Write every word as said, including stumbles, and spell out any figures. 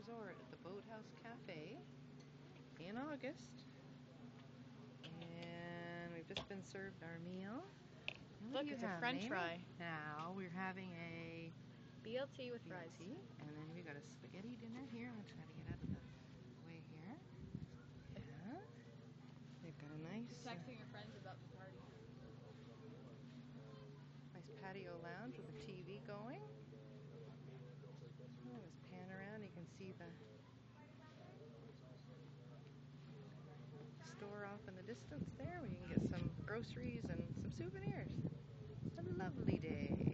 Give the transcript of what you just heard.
resort at the Boathouse Cafe in August. And we've just been served our meal. Look, it's a French fry. Now we're having a B L T with B L fries. T, and then we got a spaghetti dinner here. I'm gonna try to get out of the way here. Yeah, they've got a nice, uh, Texting your friends about the party. nice patio lounge with a T V going. Oh, just pan around, you can see the store off in the distance there where you can get some groceries and some souvenirs. It's a lovely day.